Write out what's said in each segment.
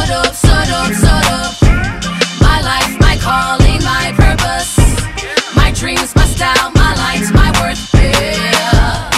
dope, so dope, so dope. My life, my calling, my purpose, my dreams, my style, my lights, my worth. Yeah.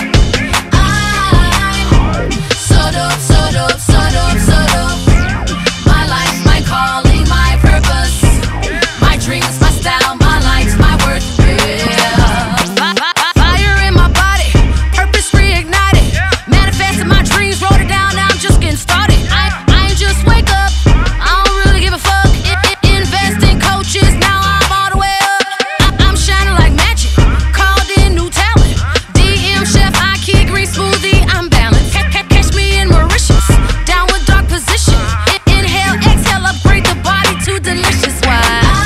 I'm so dope, so dope, so dope, so dope. My life, my calling, my purpose, my dreams, my style, my lights, my worth. Yeah. Fire in my body, purpose reignited. Manifesting my dreams, wrote it down, now I'm just getting started. I ain't just wake up, I don't really give a fuck. Invest in coaches, now I'm all the way up. I'm shining like magic, called in new talent. DM chef, I key green smoothie, I'm balanced. Catch me in Mauritius, downward dog position. Inhale, exhale, upgrade the body to delicious. Why?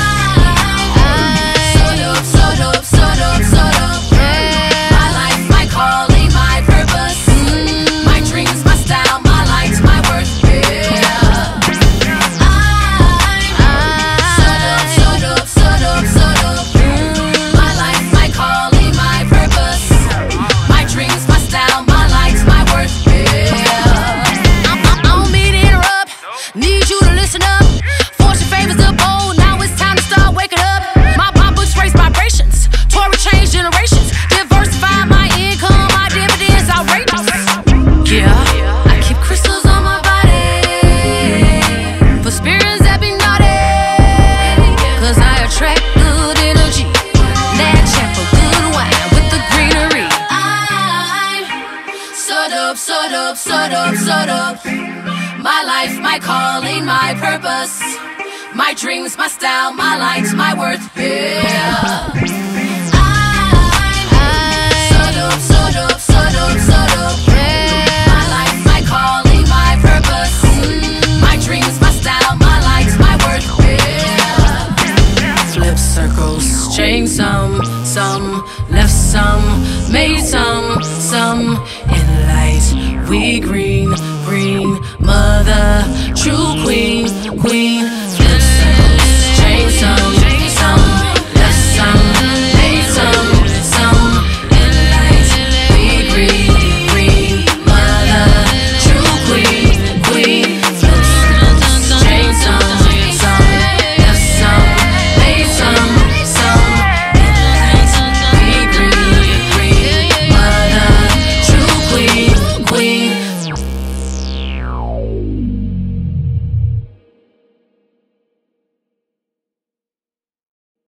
So dope, so dope, so dope, so dope. My life, my calling, my purpose, my dreams, my style, my lights, my worth. Yeah. I'm so dope, so dope, so dope, so dope. My life, my calling, my purpose, my dreams, my style, my lights, my worth. Yeah. I don't mean to interrupt, need you to listen up. Fortune favors the bold, now it's time to start waking up. My books raise vibrations, Torah change generations. Diversify my income, my dividends outrageous. Yeah, I keep crystals on my body for spirits that be naughty, cause I attract good energy. That chap for good wine with the greenery. I'm so dope, so dope, so dope, so dope. My life, my calling, my purpose, my dreams, my style, my lights, my worth. Yeah. I'm so dope, so dope, so dope, so dope. My life, my calling, my purpose, my dreams, my style, my lights, my worth. Yeah. Flip circles, change some left some, made some in light, we green.